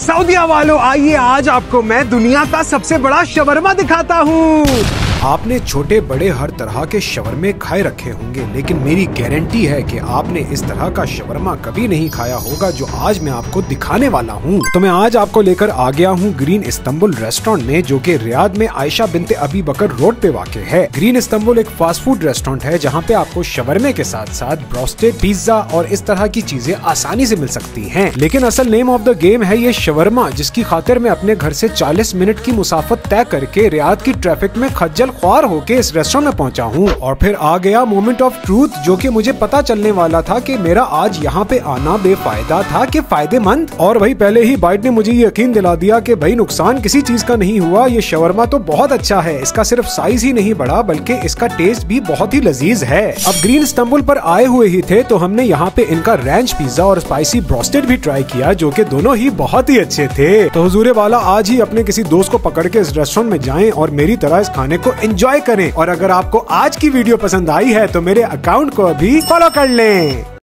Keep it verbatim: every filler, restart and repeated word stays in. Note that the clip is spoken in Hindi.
सऊदिया वालों, आइए आज आपको मैं दुनिया का सबसे बड़ा शवरमा दिखाता हूँ। आपने छोटे बड़े हर तरह के शवरमे खाए रखे होंगे, लेकिन मेरी गारंटी है कि आपने इस तरह का शवरमा कभी नहीं खाया होगा जो आज मैं आपको दिखाने वाला हूँ। तो मैं आज आपको लेकर आ गया हूँ ग्रीन इस्तांबुल रेस्टोरेंट में, जो कि रियाद में आयशा बिनते अबी बकर रोड पे वाक़ है। ग्रीन इस्तांबुल एक फास्ट फूड रेस्टोरेंट है जहाँ पे आपको शवरमे के साथ साथ ब्रोस्टेड, पिज्जा और इस तरह की चीजें आसानी से मिल सकती हैं। लेकिन असल नेम ऑफ द गेम है ये शवरमा, जिसकी खातिर मैं अपने घर से चालीस मिनट की मुसाफत तय करके रियाद की ट्रैफिक में खज्जल ख्वार होके इस रेस्टोरेंट में पहुंचा हूं। और फिर आ गया मोमेंट ऑफ ट्रूथ, जो कि मुझे पता चलने वाला था कि मेरा आज यहाँ पे आना बेफायदा था कि फायदेमंद। और वही पहले ही बाइट ने मुझे यकीन दिला दिया कि भाई नुकसान किसी चीज का नहीं हुआ, ये शवरमा तो बहुत अच्छा है। इसका सिर्फ साइज ही नहीं बढ़ा बल्कि इसका टेस्ट भी बहुत ही लजीज है। अब ग्रीन इस्तांबुल पर आए हुए ही थे तो हमने यहाँ पे इनका रैंच पिज्जा और स्पाइसी ब्रोस्टेड भी ट्राई किया, जो कि दोनों ही बहुत ही अच्छे थे। तो हुजूरे वाला, आज ही अपने किसी दोस्त को पकड़ के इस रेस्टोरेंट में जाएं और मेरी तरह इस खाने को एंजॉय करें। और अगर आपको आज की वीडियो पसंद आई है तो मेरे अकाउंट को अभी फॉलो कर लें।